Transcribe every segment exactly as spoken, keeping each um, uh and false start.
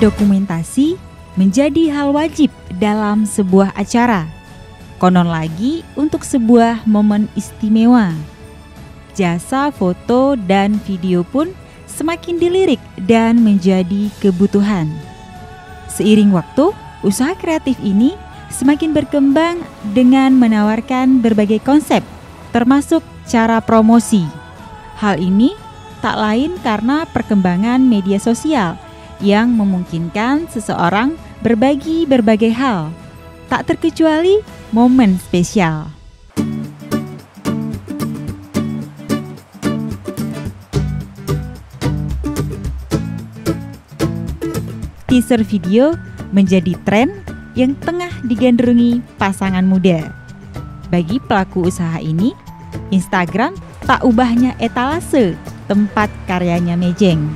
Dokumentasi menjadi hal wajib dalam sebuah acara. Konon lagi untuk sebuah momen istimewa. Jasa foto dan video pun semakin dilirik dan menjadi kebutuhan. Seiring waktu, usaha kreatif ini semakin berkembang dengan menawarkan berbagai konsep, termasuk cara promosi. Hal ini tak lain karena perkembangan media sosial yang memungkinkan seseorang berbagi berbagai hal, tak terkecuali momen spesial. Teaser video menjadi tren yang tengah digandrungi pasangan muda. Bagi pelaku usaha ini, Instagram tak ubahnya etalase tempat karyanya mejeng.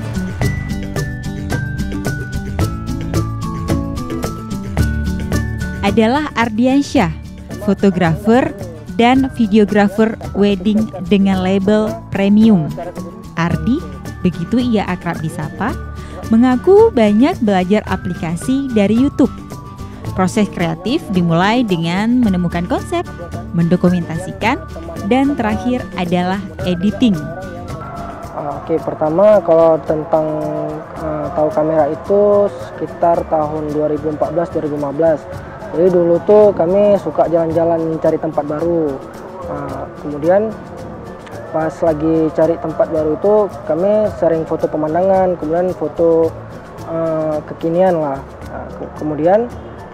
Adalah Ardiansyah, fotografer dan videografer wedding dengan label premium. Ardi, begitu ia akrab disapa, mengaku banyak belajar aplikasi dari YouTube. Proses kreatif dimulai dengan menemukan konsep, mendokumentasikan, dan terakhir adalah editing. Oke, pertama kalau tentang uh, tahu kamera itu sekitar tahun dua ribu empat belas dua ribu lima belas. Jadi dulu tuh kami suka jalan-jalan cari tempat baru. Uh, kemudian pas lagi cari tempat baru itu kami sering foto pemandangan, kemudian foto uh, kekinian lah. Uh, ke kemudian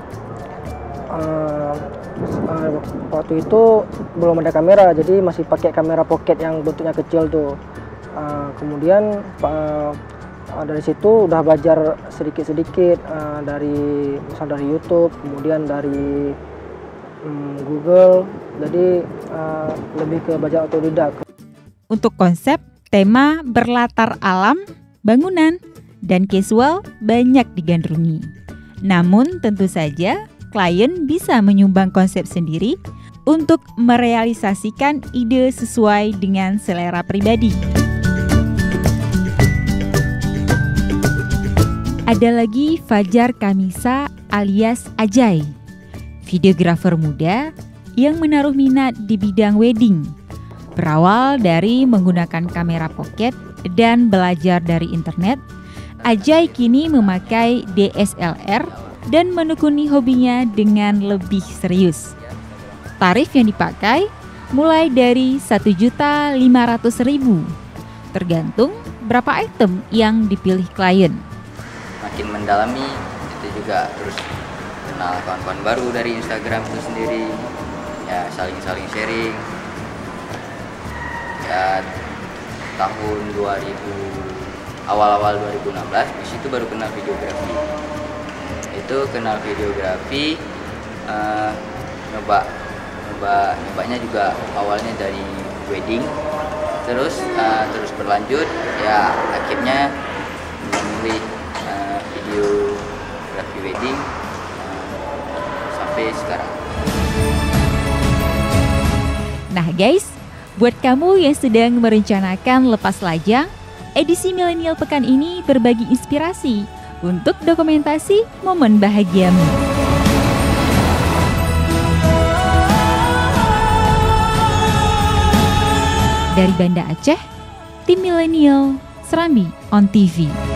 uh, uh, waktu itu belum ada kamera, jadi masih pakai kamera pocket yang bentuknya kecil tuh. Uh, kemudian uh, uh, dari situ udah belajar sedikit-sedikit uh, dari misal dari YouTube, kemudian dari um, Google. Jadi uh, lebih ke belajar otodidak. Untuk konsep, tema berlatar alam, bangunan, dan casual banyak digandrungi. Namun tentu saja klien bisa menyumbang konsep sendiri untuk merealisasikan ide sesuai dengan selera pribadi. Ada lagi Fajar Kamisa alias Ajay, videografer muda yang menaruh minat di bidang wedding. Berawal dari menggunakan kamera pocket dan belajar dari internet, Ajay kini memakai D S L R dan menekuni hobinya dengan lebih serius. Tarif yang dipakai mulai dari satu juta lima ratus ribu rupiah, tergantung berapa item yang dipilih klien. Makin mendalami itu juga terus kenal kawan-kawan baru dari Instagram itu sendiri, ya saling-saling sharing. Ya tahun dua ribu awal-awal dua ribu enam belas di situ baru kenal videografi. Itu kenal videografi, uh, nyoba nyoba nyobanya juga awalnya dari wedding, terus uh, terus berlanjut, ya akhirnya memilih uh, videografi wedding uh, sampai sekarang. Nah guys, buat kamu yang sedang merencanakan lepas lajang, edisi Milenial Pekan ini berbagi inspirasi untuk dokumentasi momen bahagiamu. Dari Banda Aceh, tim Milenial Serambi on T V.